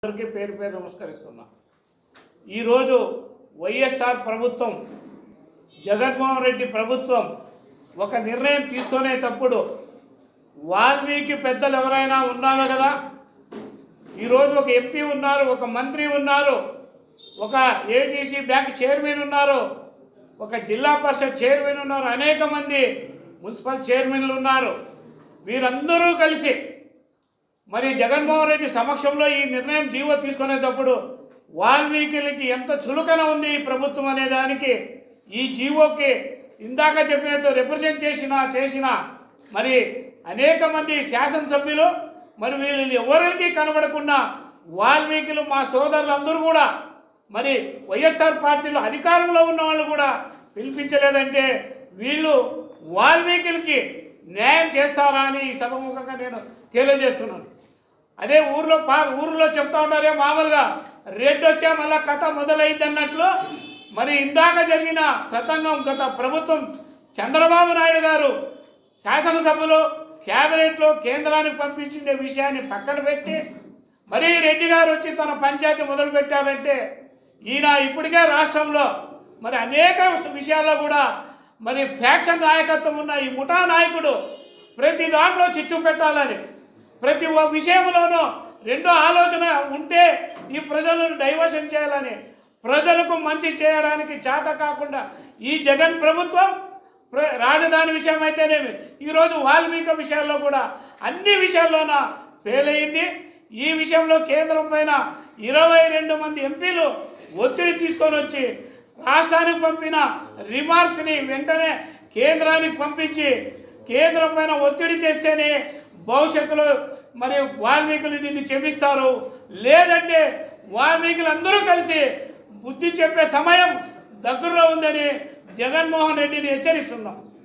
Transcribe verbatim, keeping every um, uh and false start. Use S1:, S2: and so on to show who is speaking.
S1: అందరికీ పేరు పేరు నమస్కరిస్తున్నా। ఈరోజు వైఎస్ఆర్ ప్రభుత్వం జగన్మోహన్ రెడ్డి ప్రభుత్వం ఒక నిర్ణయం తీసుకునేటప్పుడు వాల్మీకి పెద్దలు ఎవరైనా ఉన్నారు కదా, ఈరోజు ఒక ఎంపీ ఉన్నారు, ఒక మంత్రి ఉన్నారు, ఒక ఏటీసీ బ్యాంక్ చైర్మన్ ఉన్నారు, ఒక జిల్లా పరిషత్ చైర్మన్ ఉన్నారు, అనేక మంది మున్సిపల్ చైర్మన్లు ఉన్నారు। వీరందరూ కలిసి మరి జగన్మోహన్ రెడ్డి సమక్షంలో ఈ నిర్ణయం జీవో తీసుకునేటప్పుడు వాల్మీకిలకి ఎంత చులకన ఉంది ఈ ప్రభుత్వం అనే దానికి ఈ జీవోకి ఇందాక చెప్పినట్టు రిప్రజెంట్ చేసిన చేసిన మరి అనేక మంది శాసనసభ్యులు మరి వీళ్ళు ఎవరికి కనబడకుండా వాల్మీకిలు మా సోదరులందరూ కూడా మరి వైఎస్ఆర్ పార్టీలో అధికారంలో ఉన్న వాళ్ళు కూడా పిలిపించలేదంటే వీళ్ళు వాల్మీకిలకి న్యాయం చేస్తారా అని ఈ సభముఖంగా నేను తెలియజేస్తున్నాను। అదే ఊర్లో పా ఊర్లో చెప్తా ఉన్నారే మామూలుగా రెడ్ వచ్చే మళ్ళీ కథ మొదలైంది అన్నట్లు మరి ఇందాక జరిగిన తతంగం గత ప్రభుత్వం చంద్రబాబు నాయుడు గారు శాసనసభలో క్యాబినెట్లో కేంద్రానికి పంపించిన విషయాన్ని పక్కన పెట్టి మరి రెడ్డి గారు వచ్చి తన పంచాయతీ మొదలు పెట్టారంటే ఈయన ఇప్పటికే రాష్ట్రంలో మరి అనేక విషయాల్లో కూడా మరి ఫ్యాక్షన్ నాయకత్వం ఉన్న ఈ ముఠా నాయకుడు ప్రతి దాంట్లో చిచ్చు పెట్టాలని ప్రతి విషయంలోనూ రెండో ఆలోచన ఉంటే ఈ ప్రజలను డైవర్షన్ చేయాలని ప్రజలకు మంచి చేయడానికి చేత కాకుండా ఈ జగన్ ప్రభుత్వం రాజధాని విషయం అయితేనేమి ఈరోజు వాల్మీకి విషయాల్లో కూడా అన్ని విషయాల్లోన ఫెయిల్ అయింది। ఈ విషయంలో కేంద్రం పైన ఇరవై రెండు మంది ఎంపీలు ఒత్తిడి తీసుకొని వచ్చి రాష్ట్రానికి పంపిన రిమార్క్స్ని వెంటనే కేంద్రానికి పంపించి కేంద్రం పైన ఒత్తిడి తెస్తేనే భవిష్యత్తులో మరి వాల్మీకులు నిన్ను క్షమిస్తారు, లేదంటే వాల్మీకులు అందరూ కలిసి బుద్ధి చెప్పే సమయం దగ్గరలో ఉందని జగన్మోహన్ రెడ్డిని హెచ్చరిస్తున్నాం।